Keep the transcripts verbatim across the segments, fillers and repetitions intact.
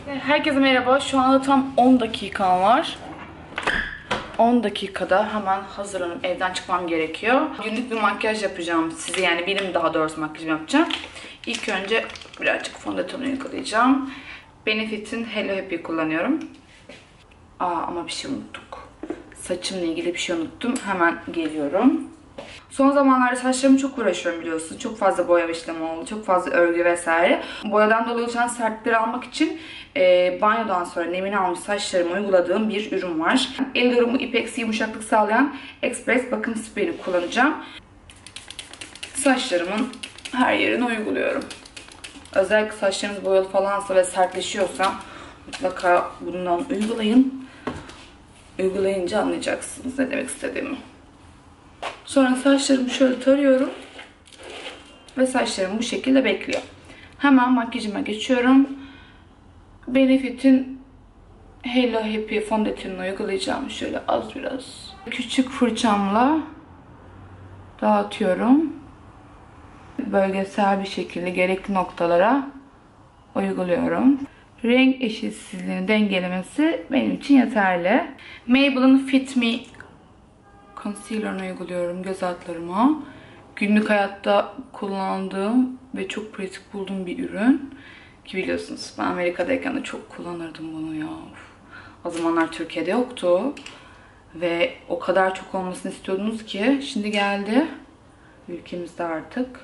Herkese merhaba. Şu anda tam on dakikam var. on dakikada hemen hazırlanıp evden çıkmam gerekiyor. Günlük bir makyaj yapacağım size, yani benim daha doğrusu makyaj yapacağım. İlk önce birazcık fondöten uygulayacağım. Benefit'in Hello Happy kullanıyorum. Aa, ama bir şey unuttuk. Saçımla ilgili bir şey unuttum. Hemen geliyorum. Son zamanlarda saçlarımı çok uğraşıyorum biliyorsunuz. Çok fazla boya işlemi oldu. Çok fazla örgü vesaire. Boyadan dolayı oluşan sertlikleri almak için e, banyodan sonra nemini almış saçlarıma uyguladığım bir ürün var. El durumu ipeksi yumuşaklık sağlayan Express bakım spreyini kullanacağım. Saçlarımın her yerine uyguluyorum. Özellikle saçlarınız boyalı falansa ve sertleşiyorsa mutlaka bundan uygulayın. Uygulayınca anlayacaksınız ne demek istediğimi. Sonra saçlarımı şöyle tarıyorum. Ve saçlarım bu şekilde bekliyor. Hemen makyajıma geçiyorum. Benefit'in Hello Happy fondötenini uygulayacağım. Şöyle az biraz. Küçük fırçamla dağıtıyorum. Bölgesel bir şekilde gerekli noktalara uyguluyorum. Renk eşitsizliğini dengelemesi benim için yeterli. Maybelline Fit Me Concealer'ını uyguluyorum göz altlarıma. Günlük hayatta kullandığım ve çok pratik bulduğum bir ürün. Ki biliyorsunuz ben Amerika'dayken de çok kullanırdım bunu ya. O zamanlar Türkiye'de yoktu. Ve o kadar çok olmasını istiyordunuz ki şimdi geldi. Ülkemizde artık.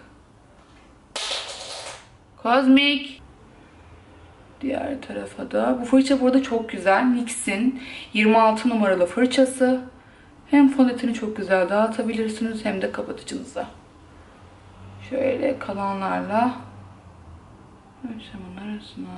Cosmic. Diğer tarafa da. Bu fırça burada çok güzel. N Y X'in yirmi altı numaralı fırçası. Hem fondöteni çok güzel dağıtabilirsiniz hem de kapatıcınıza. Şöyle kalanlarla şamın arasına,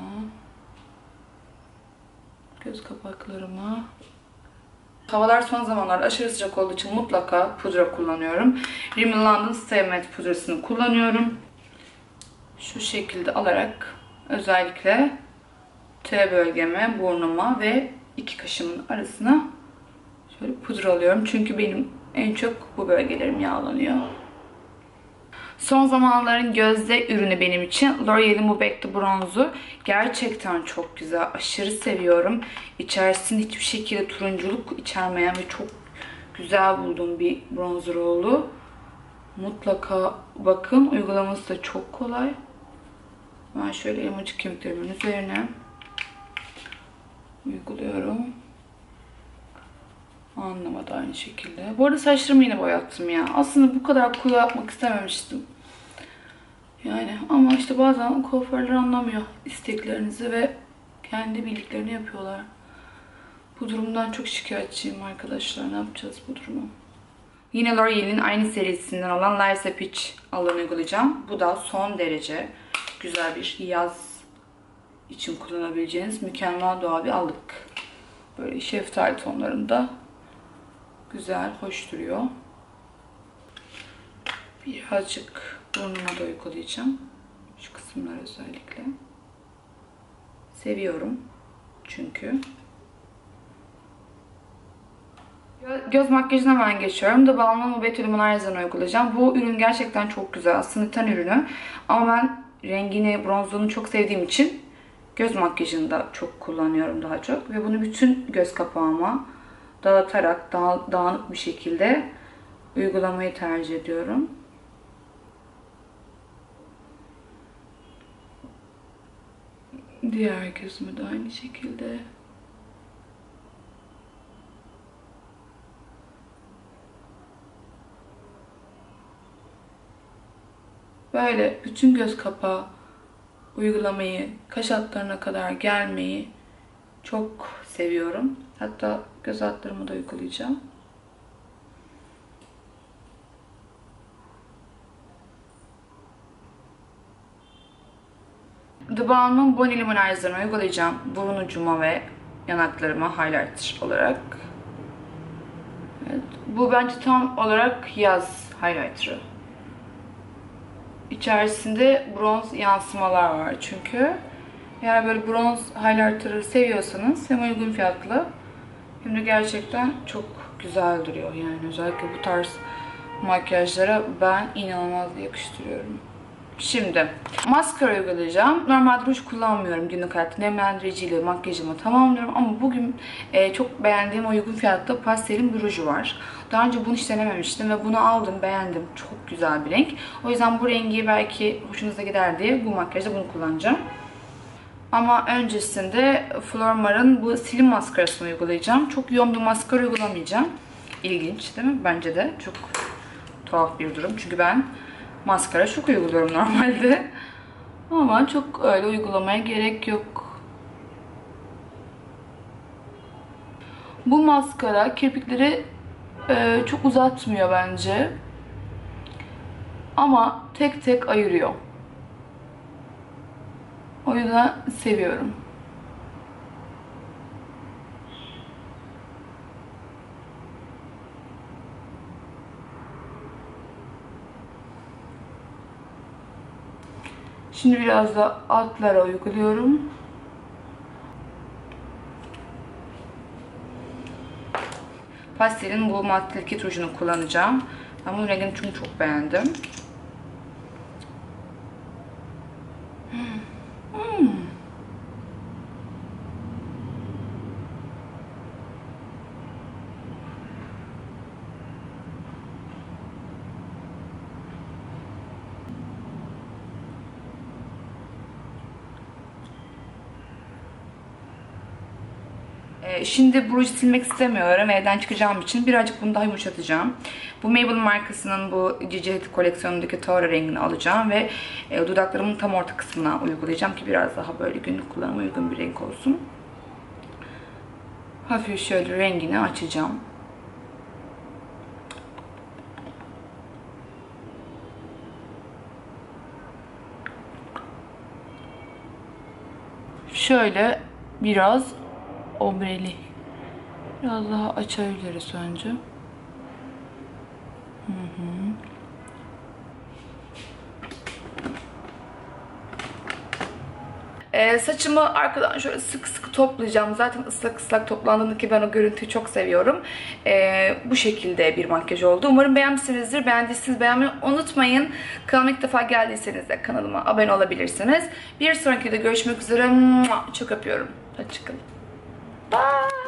göz kapaklarıma. Havalar son zamanlarda aşırı sıcak olduğu için mutlaka pudra kullanıyorum. Rimmel London Stay Matte pudrasını kullanıyorum. Şu şekilde alarak özellikle T bölgeme, burnuma ve iki kaşımın arasına şöyle pudra alıyorum. Çünkü benim en çok bu bölgelerim yağlanıyor. Son zamanların gözde ürünü benim için L'Oreal'in bu Back to Bronze'u. Gerçekten çok güzel. Aşırı seviyorum. İçerisinde hiçbir şekilde turunculuk içermeyen ve çok güzel bulduğum bir bronzer oldu. Mutlaka bakın. Uygulaması da çok kolay. Ben şöyle elmacık kemiklerimin üzerine uyguluyorum. Anlamadı aynı şekilde. Bu arada saçlarımı yine boyattım ya. Aslında bu kadar koyu yapmak istememiştim. Yani ama işte bazen kuaförler anlamıyor isteklerinizi ve kendi bildiklerini yapıyorlar. Bu durumdan çok şikayetçiyim arkadaşlar. Ne yapacağız bu durumu? Yine L'Oreal'in aynı serisinden olan Liza Peach alanı uygulayacağım. Bu da son derece güzel bir yaz için kullanabileceğiniz mükemmel doğal bir allık. Böyle şeftali tonlarında. Güzel, hoş duruyor. Birazcık burnuma da uygulayacağım. Şu kısımlar özellikle. Seviyorum. Çünkü. Göz makyajına hemen geçiyorum. The Balmain Mouvet Luminizer'ını uygulayacağım. Bu ürün gerçekten çok güzel. Aslında ten ürünü. Ama ben rengini, bronzluğunu çok sevdiğim için göz makyajında çok kullanıyorum daha çok. Ve bunu bütün göz kapağıma dağıtarak, dağ, dağınık bir şekilde uygulamayı tercih ediyorum. Diğer gözümü de aynı şekilde. Böyle bütün göz kapağı uygulamayı, kaş altlarına kadar gelmeyi çok seviyorum. Hatta göz altlarımı da uygulayacağım. The Balmain Bony Luminizer'ını uygulayacağım. Burun ucuma ve yanaklarıma highlighter olarak. Evet, bu bence tam olarak yaz highlighter'ı. İçerisinde bronz yansımalar var çünkü. Eğer böyle bronz highlighter'ı seviyorsanız hem uygun fiyatlı hem de gerçekten çok güzel duruyor. Yani özellikle bu tarz makyajlara ben inanılmaz yakıştırıyorum. Şimdi maskara uygulayacağım. Normalde ruj kullanmıyorum günlük hayatta. Nemlendiriciyle makyajımı tamamlıyorum. Ama bugün e, çok beğendiğim uygun fiyatta pastelin bir ruju var. Daha önce bunu hiç denememiştim ve bunu aldım, beğendim. Çok güzel bir renk. O yüzden bu rengi belki hoşunuza gider diye bu makyajda bunu kullanacağım. Ama öncesinde Flormar'ın bu silim maskarasını uygulayacağım. Çok yoğun bir maskara uygulamayacağım. İlginç değil mi? Bence de çok tuhaf bir durum. Çünkü ben maskara çok uyguluyorum normalde. Ama çok öyle uygulamaya gerek yok. Bu maskara kirpikleri e, çok uzatmıyor bence. Ama tek tek ayırıyor. O yüzden seviyorum. Şimdi biraz da altlara uyguluyorum. Pastelin bu matte likit rujunu kullanacağım. Ben bu rengini çünkü çok beğendim. Hmm. Şimdi bu ruju silmek istemiyorum. Evden çıkacağım için birazcık bunu daha yumuşatacağım. Bu Maybelline markasının bu Gigi koleksiyonundaki Taura rengini alacağım ve dudaklarımın tam orta kısmına uygulayacağım ki biraz daha böyle günlük kullanıma uygun bir renk olsun. Hafif şöyle rengini açacağım. Şöyle biraz ombreli. Biraz daha açabiliriz önce. Hı hı. Ee, saçımı arkadan şöyle sık sık toplayacağım. Zaten ıslak ıslak toplandığında ki ben o görüntüyü çok seviyorum. Ee, bu şekilde bir makyaj oldu. Umarım beğenmişsinizdir. Beğendiyseniz beğenmeyi unutmayın. Kanalıma ilk defa geldiyseniz de kanalıma abone olabilirsiniz. Bir sonraki videoda görüşmek üzere. Çok öpüyorum. Hadi çıkalım. Bye.